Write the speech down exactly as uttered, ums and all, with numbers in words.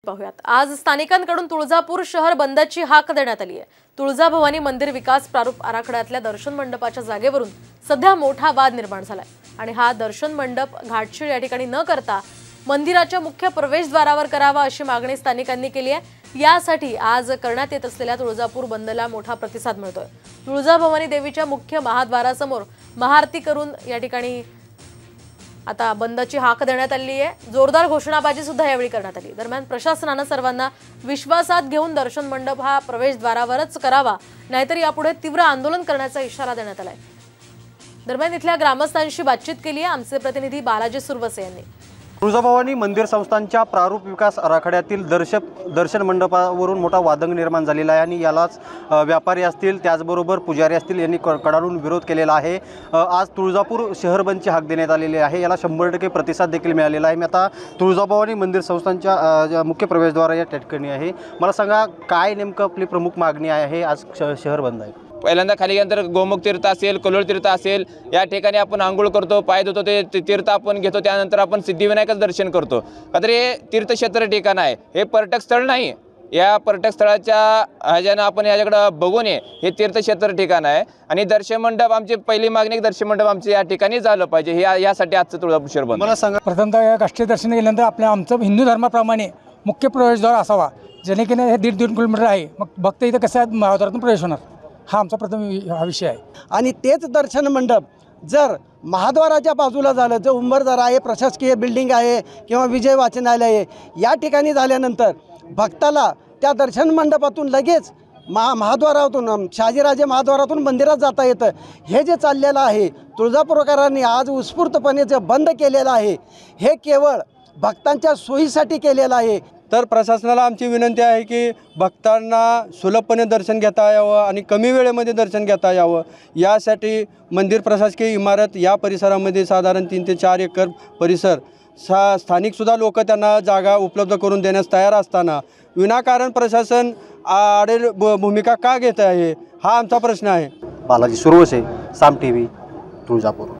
पाहूयात। आज स्थानिकांकडून तुळजापूर शहर बंदची हाक देण्यात आली आहे। तुळजाभवानी मंदिर विकास प्रारूप आराखड्यातल्या दर्शन मंडपाच्या जागेवरून सध्या मोठा वाद निर्माण झालाय आणि हा दर्शन मंडप घाटशीळ या ठिकाणी न करता मंदिराच्या मुख्य प्रवेशद्वारावर करावा अशी मागणी स्थानिकांनी केली आहे। यासाठी आज करण्यात येत असलेल्या तुळजापूर बंदला मोठा प्रतिसाद मिळतोय। तुळजाभवानी देवीच्या मुख्य महाद्वारासमोर महाआरती करून या ठिकाणी आता बंदची हाक देण्यात आली आहे। जोरदार घोषणाबाजी सुद्धा यावेळी करण्यात आली। दरम्यान प्रशासनाने सर्वांना विश्वासात घेऊन दर्शन मंडप हा प्रवेशद्वारावरच करावा, नाहीतर यापुढे तीव्र आंदोलन करण्याचा इशारा देण्यात आलाय। दरम्यान इथल्या ग्रामस्थांशी बातचीत केली आहे आमचे प्रतिनिधी बालाजी सुरवसे यांनी। तुळजाभवानी मंदिर संस्थांच्या प्रारूप विकास आराखड्यातील दर्शक दर्शन मंडपावरून मोठा वादंग निर्माण झालेला आहे आणि यालाच व्यापारी असतील त्याचबरोबर पुजारी असतील यांनी कडाडून विरोध केलेला आहे। आज तुळजापूर शहर बंदची हाक देण्यात आलेली आहे। याला शंभर टक्के प्रतिसाद देखील मिळालेला आहे। मी आता तुळजाभवानी मंदिर संस्थांच्या मुख्य प्रवेशद्वार या ठिकाणी आहे। मला सांगा, काय नेमकं आपली प्रमुख मागणी आहे? आज शहर बंद आहे। पहिल्यांदा खाली गेल्यानंतर गोमुख तीर्थ असेल, कलोळ तीर्थ असेल, या ठिकाणी आपण आंघोळ करतो, पाय धुतो, ते तीर्थ आपण घेतो, त्यानंतर आपण सिद्धिविनायकाचं दर्शन करतो। का तर हे तीर्थक्षेत्र ठिकाण आहे, हे पर्यटक स्थळ नाही। या पर्यटक स्थळाच्या ह्याच्यानं आपण याच्याकडं बघून ये हे तीर्थक्षेत्र ठिकाण आहे आणि दर्शन मंडप आमची पहिली मागणी, दर्शन मंडप आमचे या ठिकाणी झालं पाहिजे, हे यासाठी आजचं तुळजापूर शहर बंद। मला सांगा, प्रथमतः या राष्ट्रीय दर्शन गेल्यानंतर आपल्या आमचं हिंदू धर्माप्रमाणे मुख्य प्रवेशद्वार असावा, जेणेकरून हे दीड दीड किलोमीटर आहे, मग भक्त इथं कसं महाद्वारातून प्रवेश होणार, हा आमचा प्रथम हा विषय आहे। आणि तेच दर्शन मंडप जर महाद्वाराच्या बाजूला झालं, जो उंबरदार आहे, प्रशासकीय बिल्डिंग आहे किंवा विजय वाचनालय आहे, या ठिकाणी झाल्यानंतर भक्ताला त्या दर्शन मंडपातून लगेच महा महाद्वारातून शहाजीराजे महाद्वारातून मंदिरात जाता येतं। हे जे चाललेलं आहे, तुळजापूरकरांनी आज उत्स्फूर्तपणे जे बंद केलेलं आहे, हे केवळ भक्तांच्या सोयीसाठी केलेलं आहे। तर प्रशासनाला आमची विनंती आहे की भक्तांना सुलभपणे दर्शन घेता यावं आणि कमी वेळेमध्ये दर्शन घेता यावं, यासाठी मंदिर प्रशासकीय इमारत या परिसरामध्ये साधारण तीन ते चार एकर परिसर सा स्थानिकसुद्धा लोक त्यांना जागा उपलब्ध करून देण्यास तयार असताना विनाकारण प्रशासन आडे भूमिका का घेत आहे, हा आमचा प्रश्न आहे। बालाजी सुरवसे, साम टीव्ही, तुळजापूर।